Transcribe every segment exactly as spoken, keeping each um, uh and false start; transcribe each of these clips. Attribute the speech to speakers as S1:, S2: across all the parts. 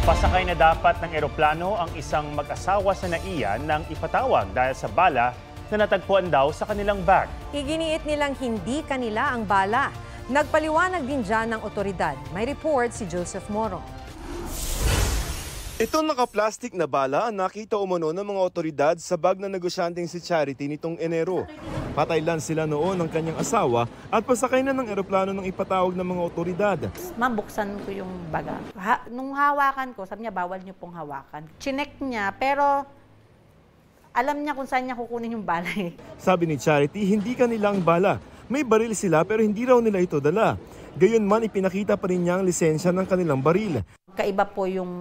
S1: Pasakay na dapat ng eroplano ang isang mag-asawa sa Naiya nang ipatawag dahil sa bala na natagpuan daw sa kanilang bag.
S2: Iginiit nilang hindi kanila ang bala. Nagpaliwanag din dyan ng otoridad. May report si Joseph Morong.
S3: Itong naka-plastic na bala ang nakita umano ng mga otoridad sa bag na negosyanteng si Charity nitong Enero. Patay lang sila noon ng kanyang asawa at pasakay na ng eroplano ng ipatawag ng mga otoridad.
S4: Mabuksan ko yung baga. Ha, nung hawakan ko, sabi niya bawal niyo pong hawakan. Chinek niya pero alam niya kung saan niya kukunin yung bala eh.
S3: Sabi ni Charity, hindi kanila ang bala. May baril sila pero hindi raw nila ito dala. Gayunman, ipinakita pa rin niya ang lisensya ng kanilang baril.
S4: Kaiba po yung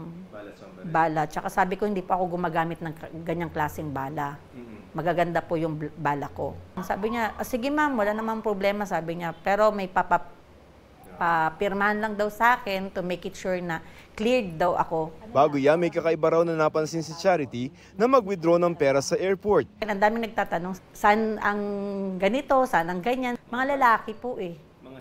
S4: bala. Tsaka sabi ko, hindi pa ako gumagamit ng ganyang klaseng bala. Magaganda po yung bala ko. Sabi niya, ah, sige ma'am, wala namang problema, sabi niya. Pero may papa, papirmahan lang daw sa akin to make it sure na cleared daw ako.
S3: Bago yan, may kakaiba raw na napansin si Charity na mag-withdraw ng pera sa airport.
S4: Ang daming nagtatanong, saan ang ganito, saan ang ganyan. Mga lalaki po eh.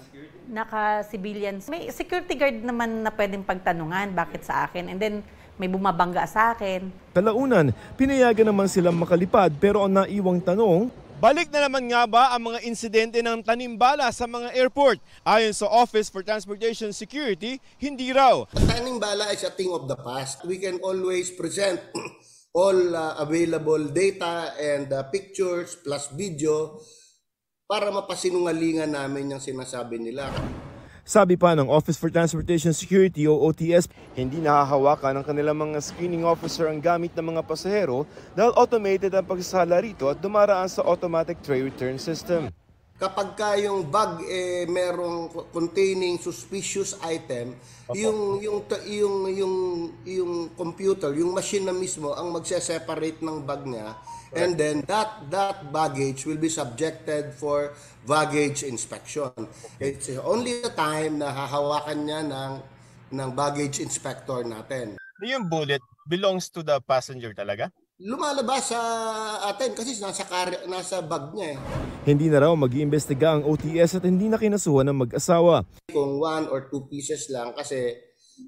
S4: Naka-civilians. May security guard naman na pwedeng pagtanungan bakit sa akin. And then, may bumabangga sa akin.
S3: Kalaunan, pinayagan naman silang makalipad pero ang naiwang tanong, balik na naman nga ba ang mga insidente ng tanimbala sa mga airport? Ayon sa Office for Transportation Security, hindi raw.
S5: Tanimbala is a thing of the past. We can always present all uh, available data and uh, pictures plus video para mapasinungalingan namin yung sinasabi nila.
S3: Sabi pa ng Office for Transportation Security o O T S, hindi nahahawakan ng kanilang mga screening officer ang gamit ng mga pasahero dahil automated ang pagsasala rito at dumaraan sa automatic tray return system.
S5: Kapag ka yung bag eh merong containing suspicious item, yung yung yung yung yung computer, yung machine na mismo ang magse-separate ng bag niya, and then that that baggage will be subjected for baggage inspection. It's only the time na hahawakan niya ng ng baggage inspector natin.
S3: Yung bullet belongs to the passenger talaga?
S5: Lumalabas sa atin kasi nasa car, nasa bag niya eh.
S3: Hindi na raw mag-iimbestiga ang O T S at hindi na kinasuhan ng mag-asawa.
S5: Kung one or two pieces lang kasi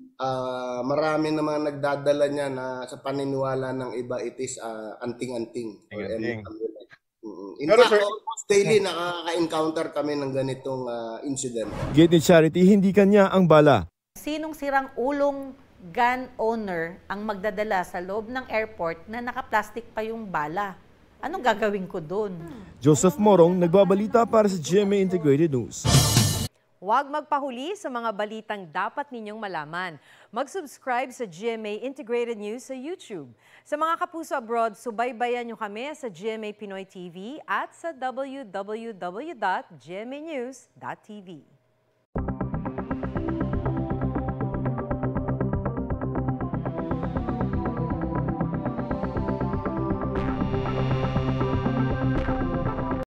S5: uh, marami namang nagdadala niya na sa paniniwala ng iba it is uh, anting-anting.
S3: Anting.
S5: Mm-hmm. In fact, sir, almost daily nakaka-encounter kami ng ganitong uh, incident.
S3: Gate ni Charity, hindi kanya ang bala.
S4: Sinong sirang ulong gun owner ang magdadala sa loob ng airport na naka-plastic pa yung bala? Anong gagawin ko doon?
S3: Joseph Morong, nagbabalita para sa G M A Integrated News.
S2: Huwag magpahuli sa mga balitang dapat ninyong malaman. Mag-subscribe sa G M A Integrated News sa YouTube. Sa mga kapuso abroad, subaybayan nyo kami sa G M A Pinoy T V at sa w w w dot g m a news dot t v.